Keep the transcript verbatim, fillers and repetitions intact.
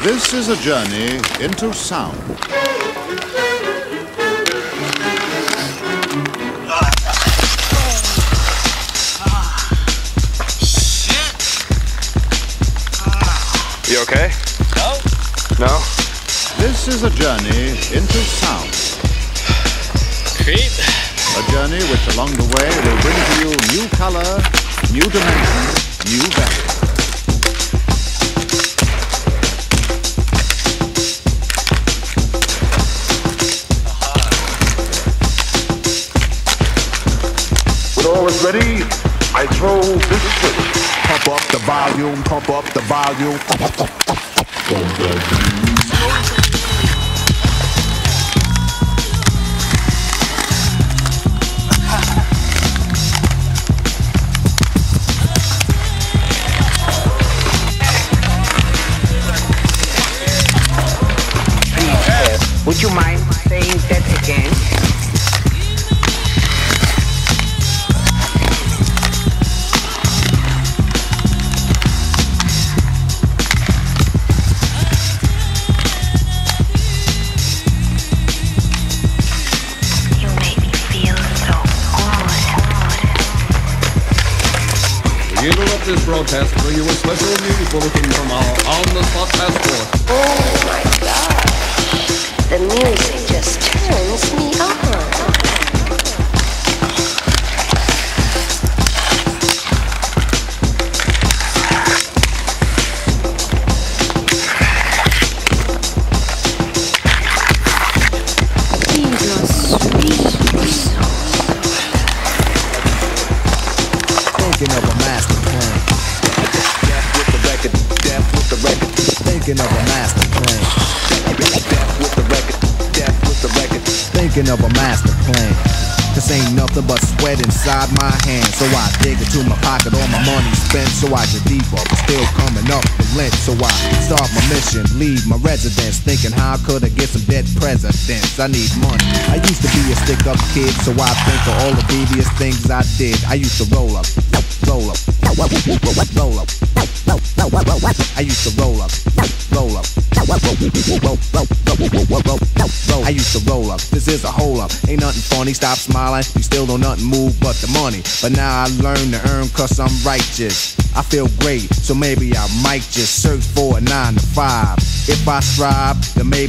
This is a journey into sound. You okay? No. No? This is a journey into sound. Creep. A journey which along the way will bring to you new color, new dimension, new value. When all is ready, I throw this switch. Pump up the volume, pump up the volume. Would you mind saying that again? You make me feel so good. We interrupt this broadcast to bring you a special news bulletin from our on-the-spot passport. Oh my God. The music just turns me on. These are sweet songs. Thinking of a master plan. Death with the record, death with the record. Thinking of a master plan. Death with the record, death with the record. Thinking of a master plan. This ain't nothing but sweat inside my hands. So I dig into my pocket, all my money spent. So I get deeper, but still coming up the lint. So I start my mission, leave my residence, thinking how could I get some dead presidents? I need money. I used to be a stick-up kid, so I think of all the devious things I did. I used to roll up, roll up, roll up, roll up. I used to roll up, roll up, roll, roll, roll, roll. I used to roll up. This is a hole up. Ain't nothing funny. Stop smiling. You still don't nothing move but the money. But now I learn to earn cause I'm righteous. I feel great, so maybe I might just search for a nine to five. If I strive, then maybe